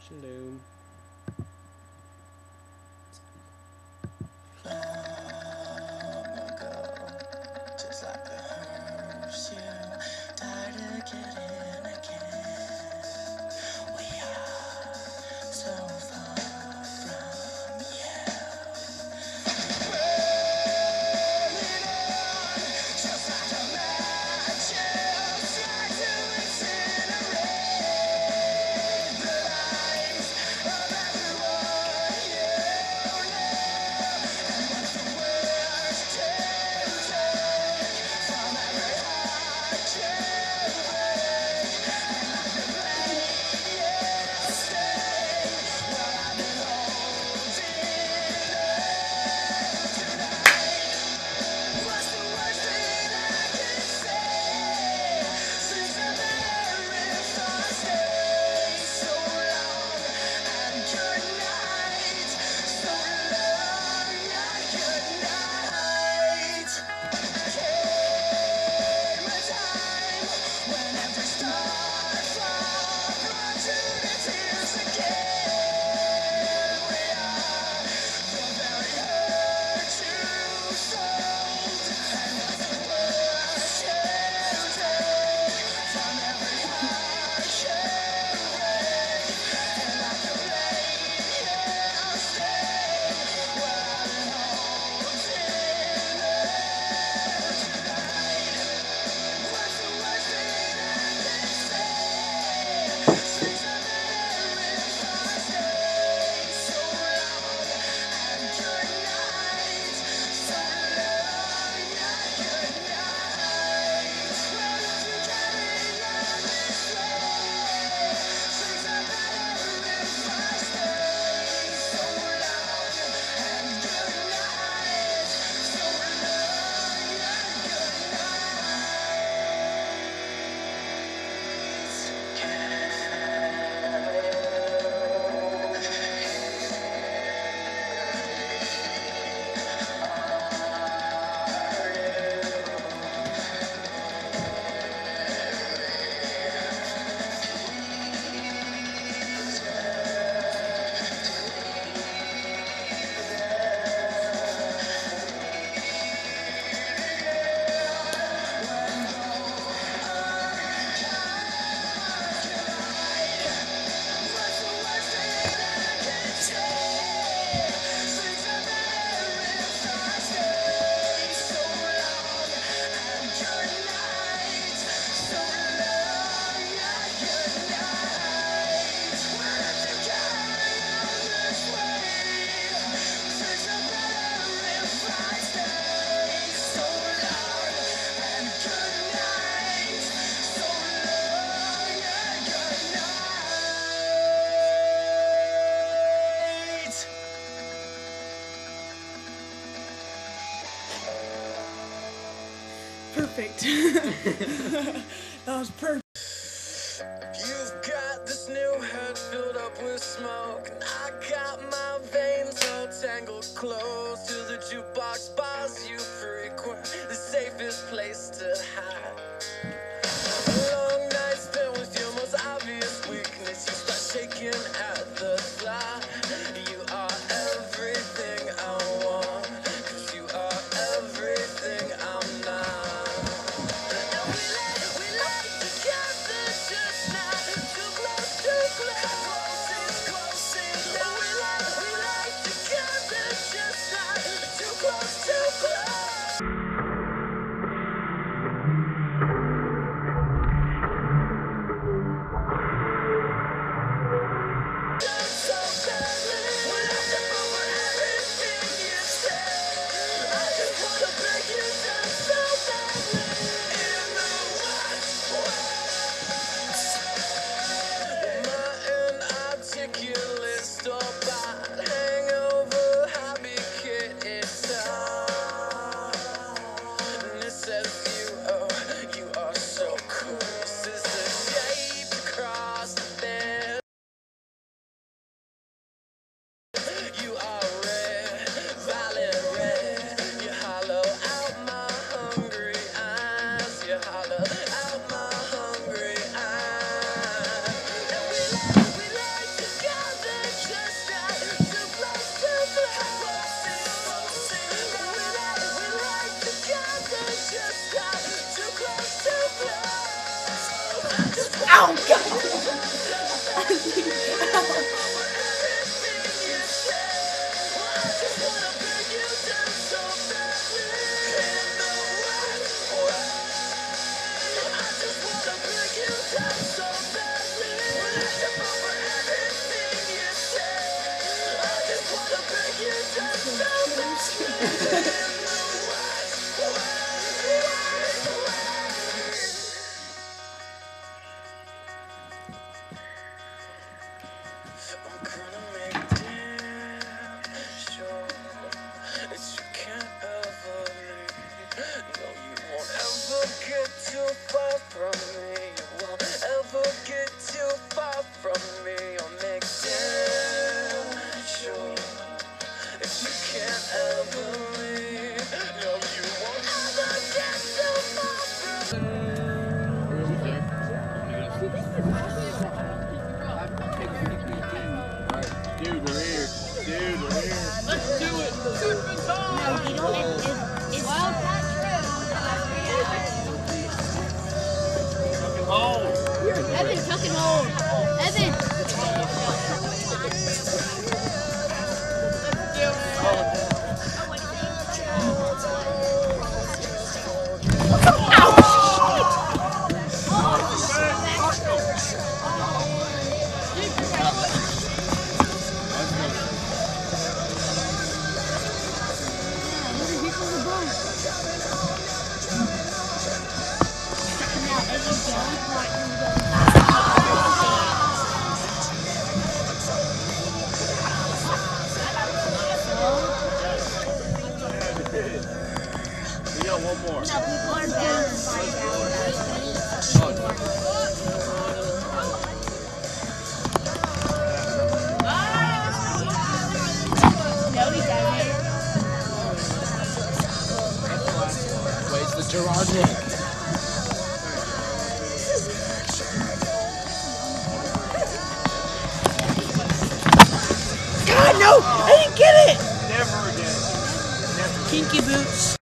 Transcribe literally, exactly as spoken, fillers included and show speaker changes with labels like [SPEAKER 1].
[SPEAKER 1] Shalom.
[SPEAKER 2] Just like the herbs, you died again and again. We are so far from you. Burning on, just like a match, try to incinerate the lives of everyone you know. And what's the worst to take from every heart you break? And like the blade you stay, well I've been holding love tonight. What's the worst thing I can say? Things are better if I stay so long. And good night, so long, yeah, good night. Came a time when every star fell, brought to the tears again. We are the very hurt you sold, and what's the worst you take from every heart you break? And like the blade you stay, well I've been holding love tonight. What's the worst thing I can say? Things are better if I stay so long. And good night, so long, yeah, good night. Well, if you carry on this way, things are better if I stay so long. And good night, so long, yeah, good What's the worst thing I can say? Things are better if I stay so long. And good night, so long, yeah, good night. Well, if you carry on this way, things are better if I stay so long. And good night, so long, yeah, good night.
[SPEAKER 3] Perfect. That was perfect.
[SPEAKER 2] You've got this new head filled up with smoke, and I got my veins all tangled close to the jukebox bars you frequent, the safest place to hide. A long night spent with your most obvious weakness, you start shaking at the thought. You are everything I want, 'cause you are everything I'm not. And we lay, we lay together just now, too close, too close. Close is close enough. We lay, we lay together just now, too close, too close. So badly, we left up over everything you said. I just wanna break you down so badly. In the worst ways. My inarticulate store-bought hangover habit kit is time. And it says you, oh, you are so cool. This is the shape across the bed. You are red, violet red. You hollow out my hungry eyes. You hollow out my hungry eyes. And we lay, we lay together. Dude, we're here. Dude, we're here.
[SPEAKER 1] Let's do it.
[SPEAKER 4] No, you don't. It, it, it's well,
[SPEAKER 2] Oh!
[SPEAKER 4] Evan, tuck and hold. Evan.
[SPEAKER 2] We got one more.
[SPEAKER 4] No, people are down. No, he doesn't.
[SPEAKER 2] Wait, it's the Gerard Nick.
[SPEAKER 3] God, no! I didn't get it!
[SPEAKER 2] Never again. Never.
[SPEAKER 3] Kinky boots.